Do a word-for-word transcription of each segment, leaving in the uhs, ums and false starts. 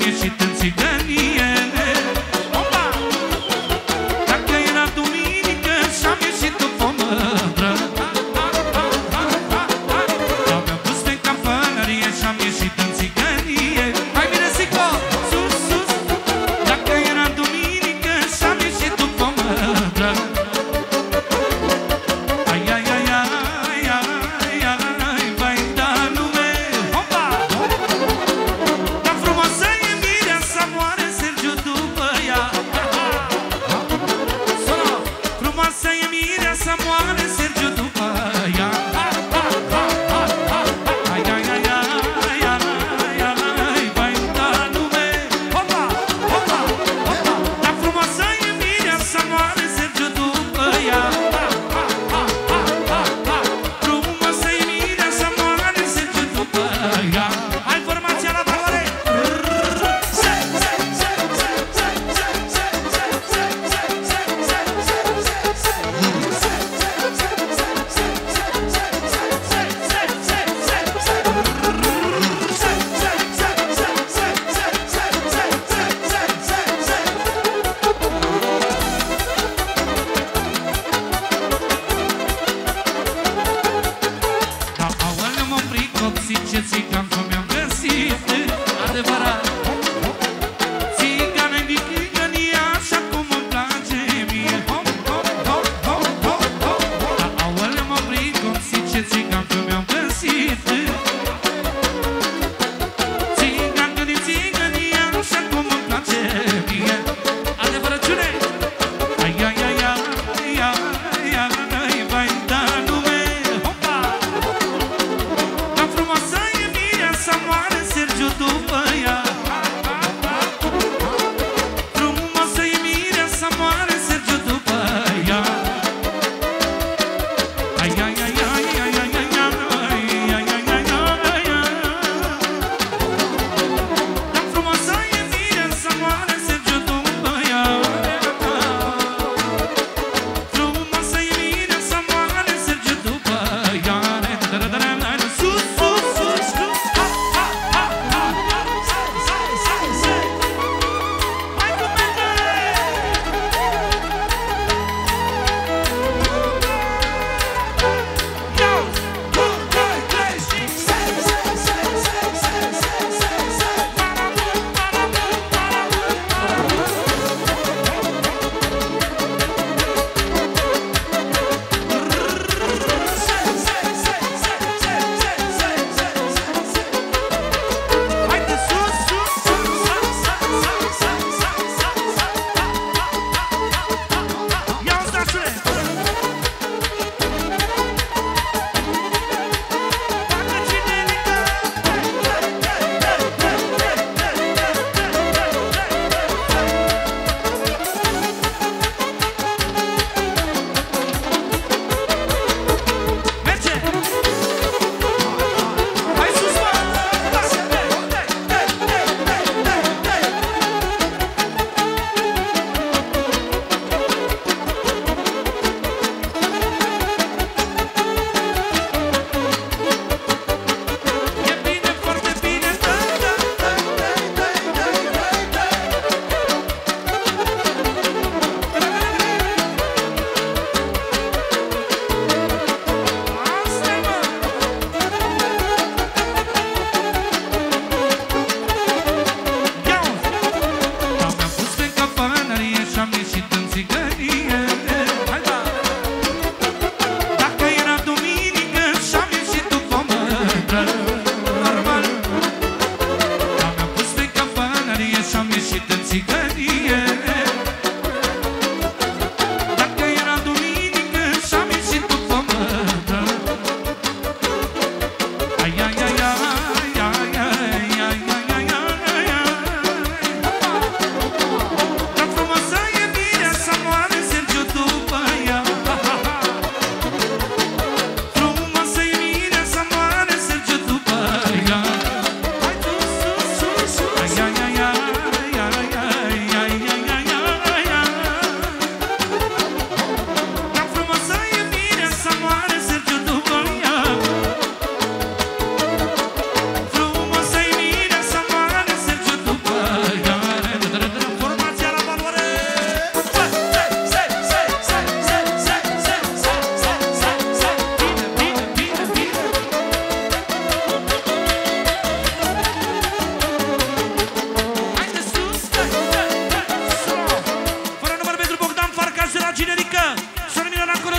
ieșit în țigănie. Opa! Dacă era duminică și-am ieșit după o mădră, aveam buste ca pălărie și-am ieșit în țigănie. Hai bine, Sico! Sus, sus! Dacă era duminică și-am ieșit după o mădră, ai, ai, ai, ai, ai, ai, vai da lume. Opa! Dar frumoasă e Mireasa Moară,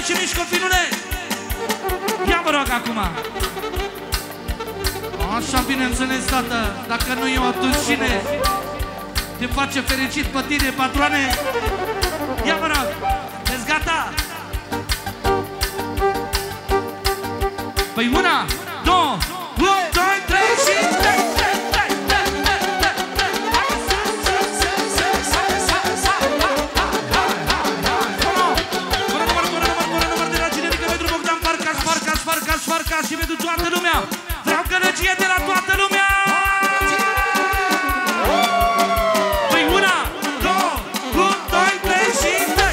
ce mici, copilule? Ia vă rog acum. Așa, bineînțeles, tată. Dacă nu eu, atunci cine te face fericit pe tine, patroane? Ia vă rog. Ești gata? Păi una, două, unu, doi, trei și... Farca și pentru toată lumea. Vreau gălăgie de la toată lumea. Păi una, două, unu, doi, trei și...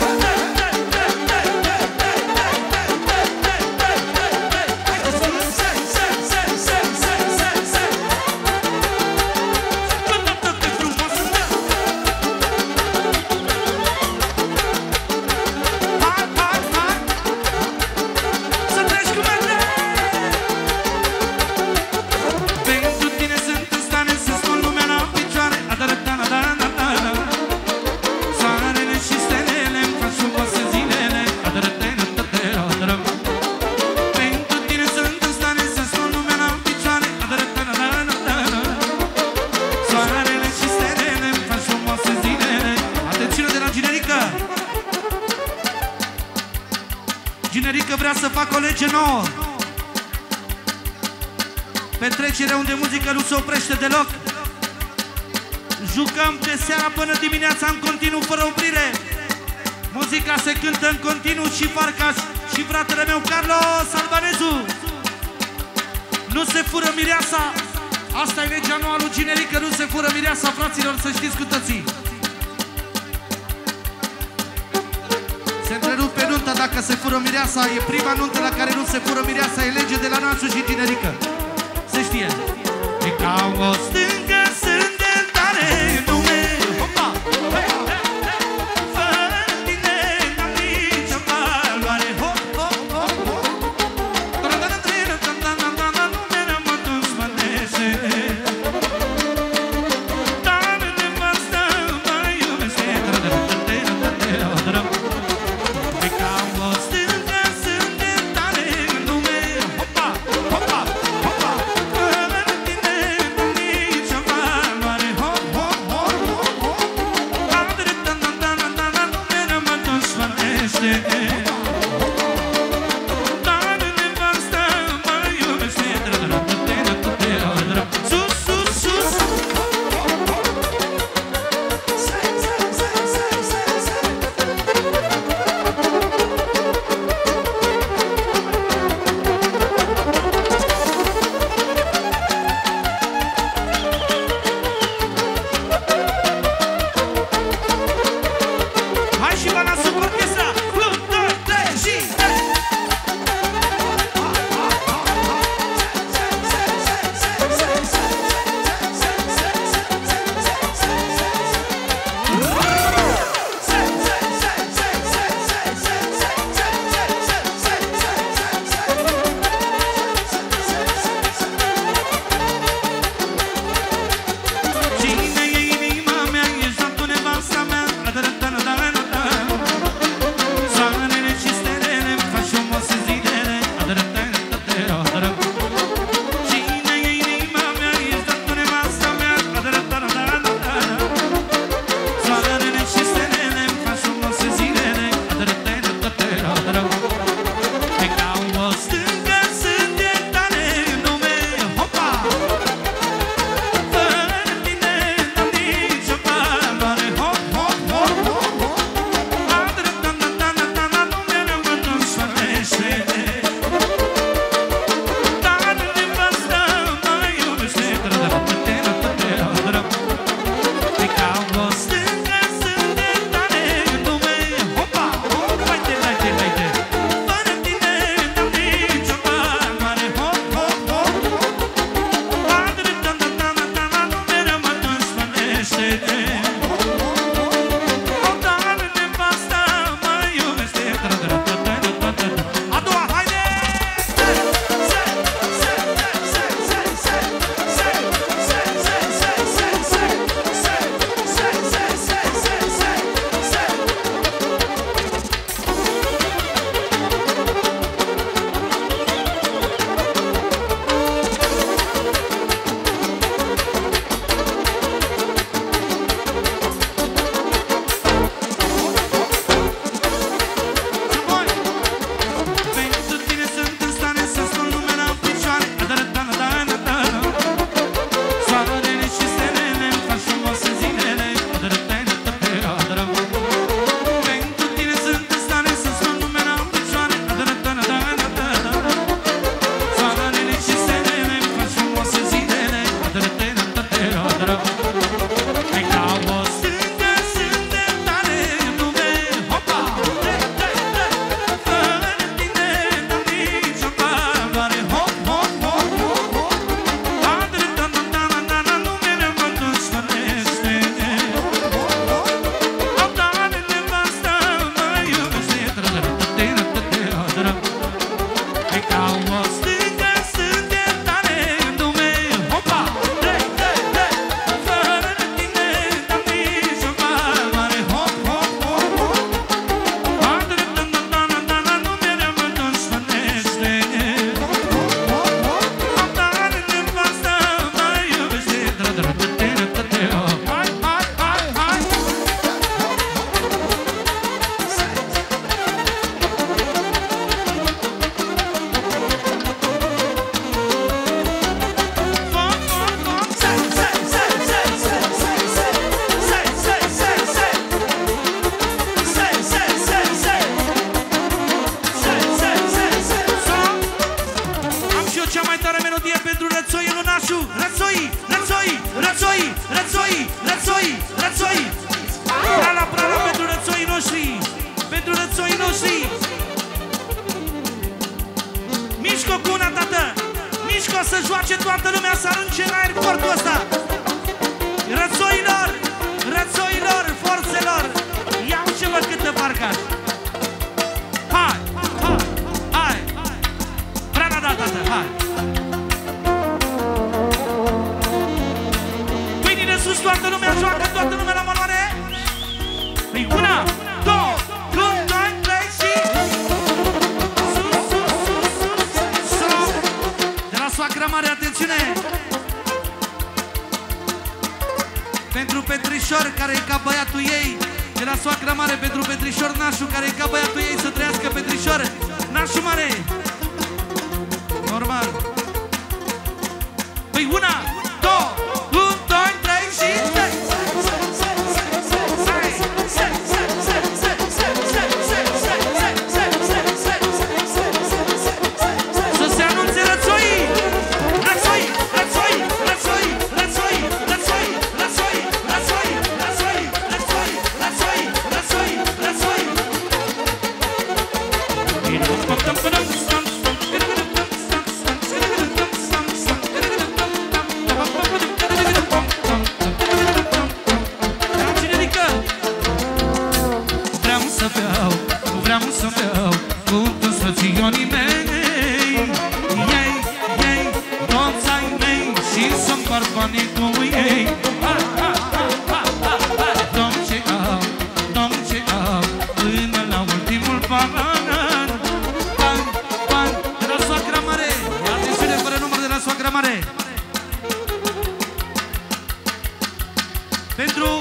Generică vrea să facă o lege nouă. Petrecere unde muzica nu se oprește deloc. Jucăm de seara până dimineața în continuu, fără oprire. Muzica se cântă în continuu și Farcaș și fratele meu Carlos Albanezu. Nu se fură mireasa. Asta e legea nouă lui Generică, nu se fură mireasa, fraților, să știți cu toții. Se întrerupe nunta dacă se fură mireasa. E prima nuntă la care nu se fură mireasa. E lege de la Națu și Generică. Se știe. E ca o stângă sândetare în lume. Hopa! Fără tine n-am nicio valoare. Hop, hop, hop, hop. Nici Pentru Petrișor, care e ca băiatul ei, de la soacră mare. Pentru Petrișor Nașu, care e ca băiatul ei. Să trăiască Petrișor Nașu mare. Normal. Păi una, două, un, doi, trei și... Să se anunțe rățoii! Rățoii! Rățoii! Rățoii! Rățoii! Rățoii! Rățoii! Rățoii! Rățoii! Rățoii! Rățoii! Rățoii! Rățoii! Vreau să beau cu toți frăționii mei, ei, ei, toți ai mei, și să-mi par banii cu ei. Dom ce au, dom ce au, până la ultimul ban, ban, ban, de la soacra mare. Atențiune, fără număr, de la soacra mare. Pentru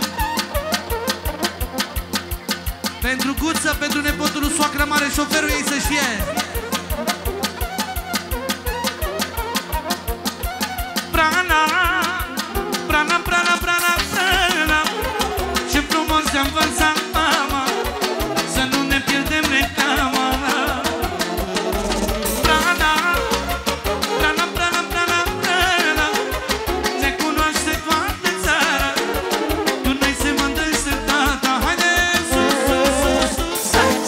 Pentru Guță, pentru nepotul lui soacră mare, șoferul ei să-și fie. Prana, prana, prana, prana, prana, ce frumos te-am învățat, mama, să nu ne pierdem reclama. Prana, prana, prana, prana, prana, ne cunoaște toată țara, tu noi se mândrește tata. Haide sus, sus, sus, sus.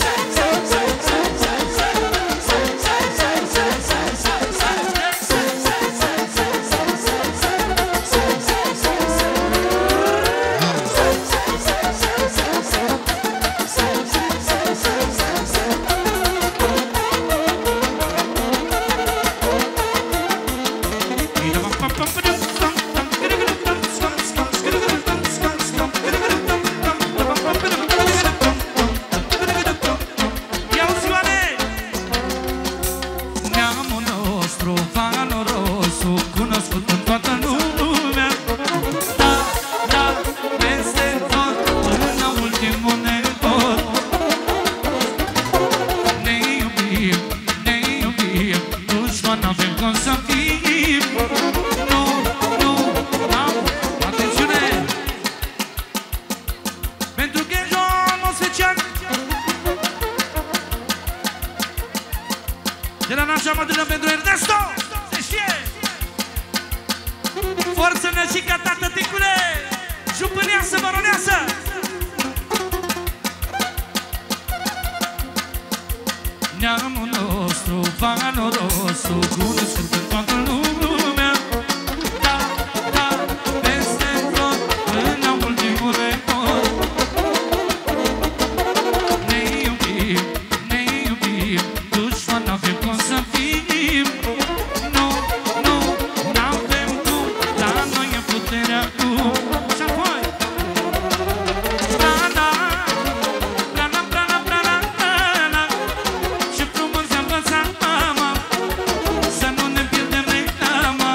De la Nașa Mădână pentru Ernesto! Se știe! Forță nășica, tată, ticule! Jupâneasă, baroneasă! Neamul nostru, valorosul, cunoscut în toată lumea. Da, da, peste tot, până la ultimul record. Ne iubim, ne iubim, dușman n-avem cum să fim. Nu, nu, n-avem cum, dar noi e puterea acum. Și apoi Prana, prana, prana, prana, prana, ce frumos te-am învățat, mama, să nu ne pierdem reclama.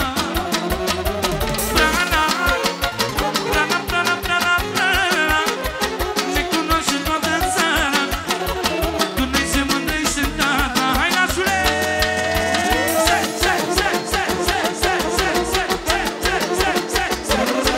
Prana, prana, prana, prana, prana, ne cunoaște toată țara, cu noi se mândrește tata. Hai, nașule! Se, se, se, se, se, se, se, se, se, se, se, se, se,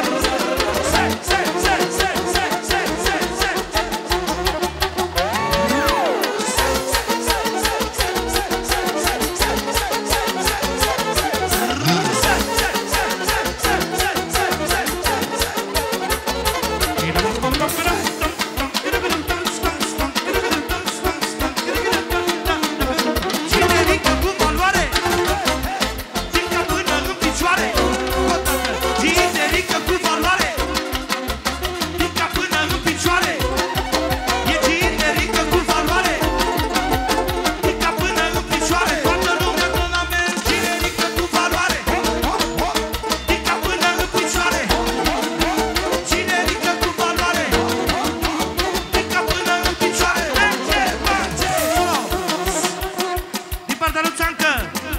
cine ridică cu valoare, ridică până în picioare. Cine ridică cu valoare, ridică până în picioare. E cine ridică cu valoare, ridică până în picioare. Toată lumea tot la mers. Cine ridică cu valoare, ridică până în picioare. Cine ridică cu valoare, ridică până în picioare. Merge, merge! Din partea lui Țancă,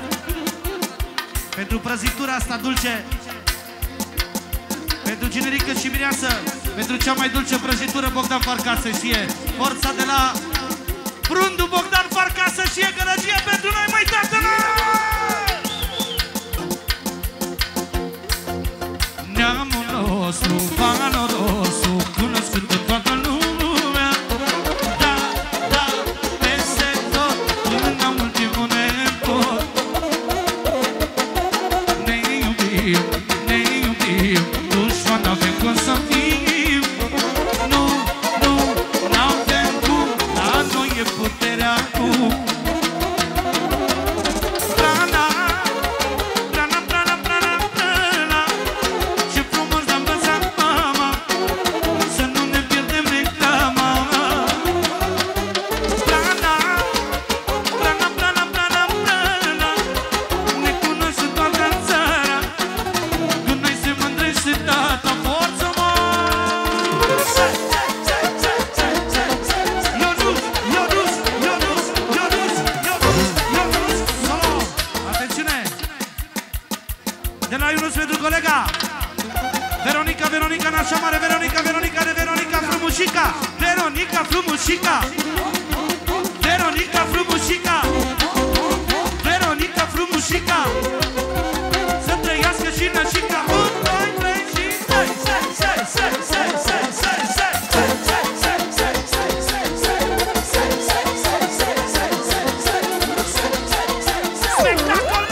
pentru prăjitura asta dulce, pentru cine ridică și mireasă. Pentru cea mai dulce prăjitură Bogdan Farcasă știe. Forța de la Brundu Bogdan Farcasă știe. Gălăgie pentru noi, măi, tatălă! Neamul nostru, valorosul, cunoscut în toată lumea. Da, da, peste tot, până în ultimul nepot. Ne iubim, ne iubim, dușman n-avem cum să fim. Nu, nu, n-avem cum, dar noi e puterea acum. Veronica Frumușica, Veronica Frumușica, Veronica Frumușica, să trăiască și nășica. Un, doi, trei și doi. Spectacol,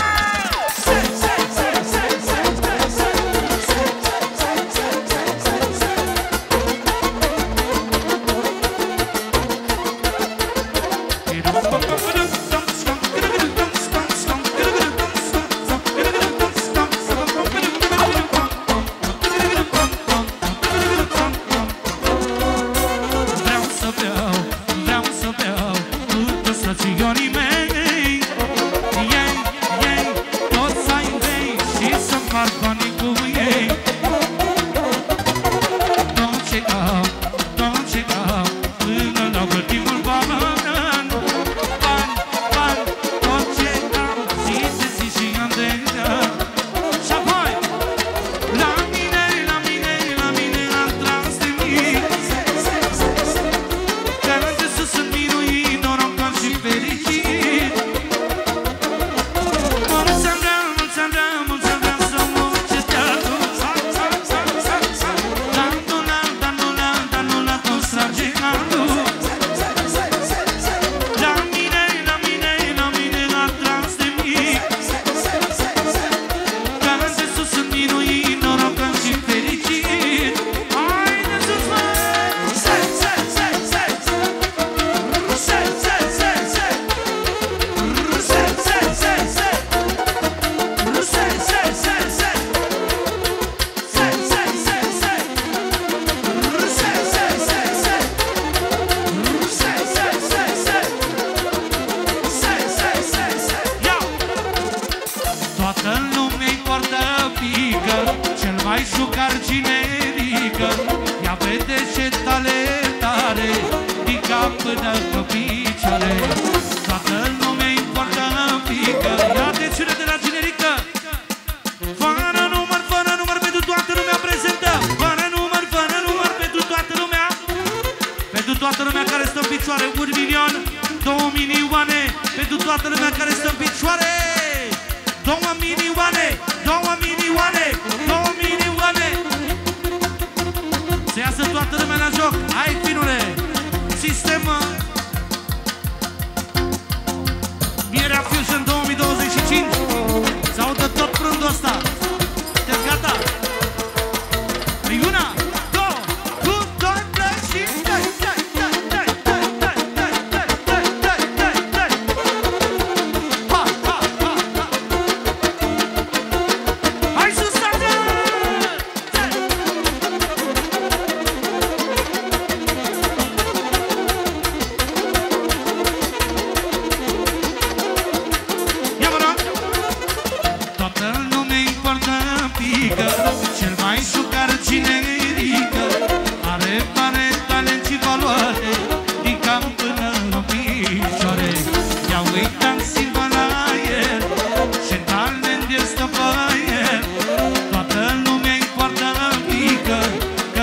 Toată lumea-i poartă pică.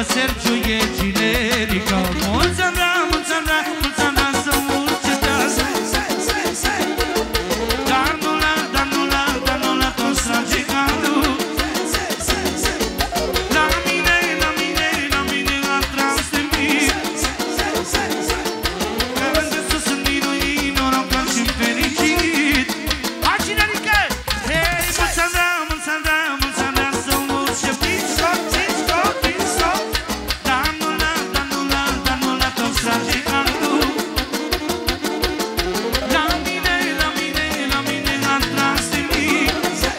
Sergiu e generică. Mulți ani, mulți ani, mulți ani să urce deasă. Dar nu la, dar nu la, dar nu la tot strage calul. La mine, la mine, la mine a tras de mine. Că de sus în minui, norocat și fericit. Hai generică! Hei, mulți ani, mulți ani, mulți ani să urce pisco, pisco, pisco. Dar nu la, dar nu la, dar nu la tot strage calul. La mine, la mine, la mine a tras de mine.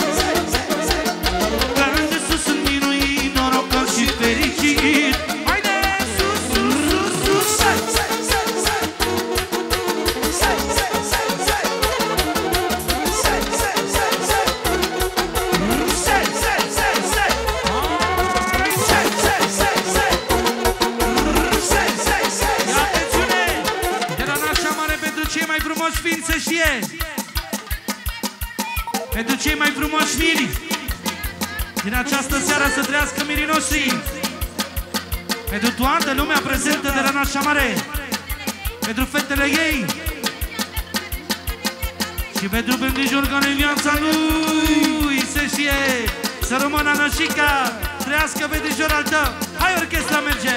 Că de sus în minui, norocat și fericit. Haide, sus, sus, sus, sus. Ia atențiune! De la Nașa Mare pentru cei mai frumoși ființe să știe. Pentru cei mai frumoși miri din această seară să trăiască mirii noștri. Pentru toată lumea prezentă de la Nașa Mare. Pentru fetele ei. Și pentru Bendișor care în viața lui se știe. Să rămână Nășica. Trăiască Bendișor al tău. Hai, orchestra merge.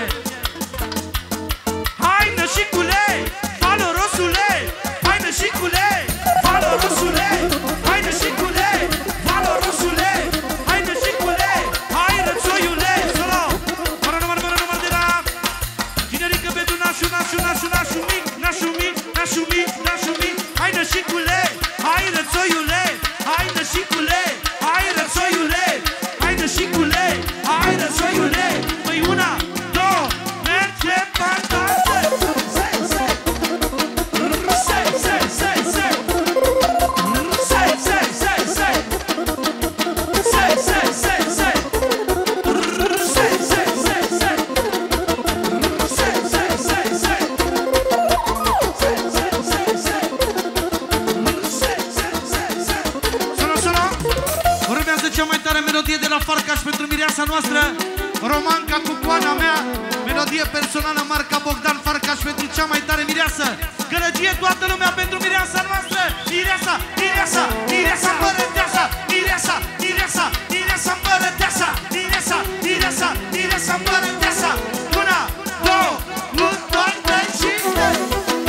Hai, Nășicule, valorosule. Hai, Nășicule, valorosule. Hai, Nășicule, valorosule. Hai, Nășicule, hai, rățoiule. Solo. Fără număr, fără număr de la generică pentru nașu, nașu, nașu, nașu mic, nașu mic, nașu mic, nașu mic. Hai, Nășicule, hai, rățoiule. Hai, Nășicule, hai, rățoiule. Hai, Nășicule, hai, rățoiule. Păi una, două, merge, pantoase. Cea mai tare melodie de la Farcaș pentru mireasa noastră, Romanca cu coana mea, melodie personală, marca Bogdan Farcaș pentru cea mai tare mireasă. Gălăgie toată lumea pentru mireasa noastră. Mireasa, mireasa, mireasa împărăteasa, mireasa, mireasa, mireasa împărăteasa, mireasa, mireasa, mireasa împărăteasa. Una, două, un, doi, trei și trei.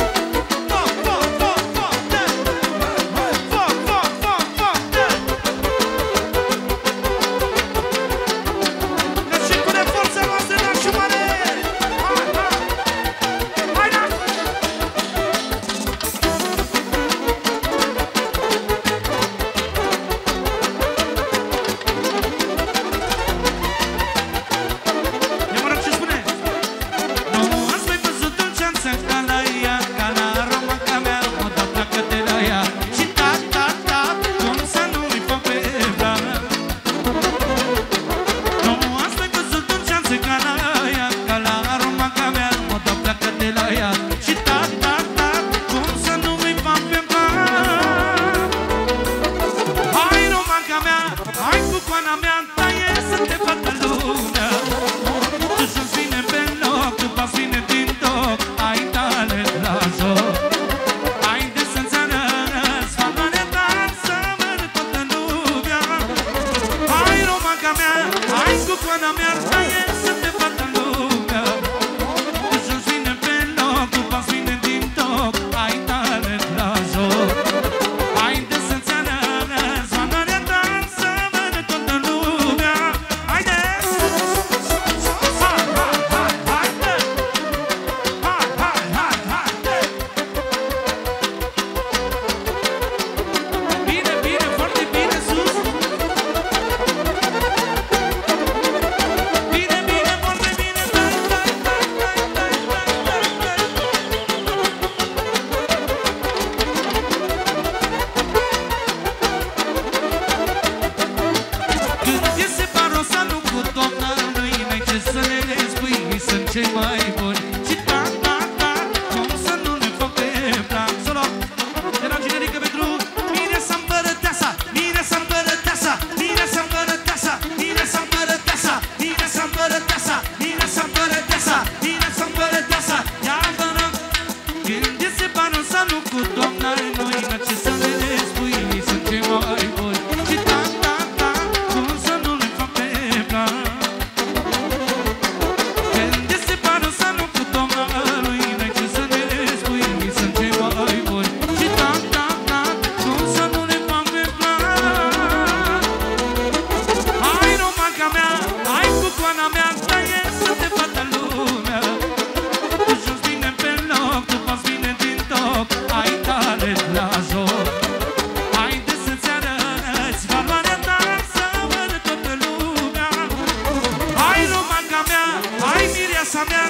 cei mai buni. Și ta, ta, ta, cum să nu ne fac pe plan. Solo, de la generică pentru Mireasa împărăteasa, Mireasa împărăteasa, Mireasa împărăteasa, Mireasa împărăteasa, Mireasa împărăteasa, Mireasa împărăteasa.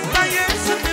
Asta e, sunt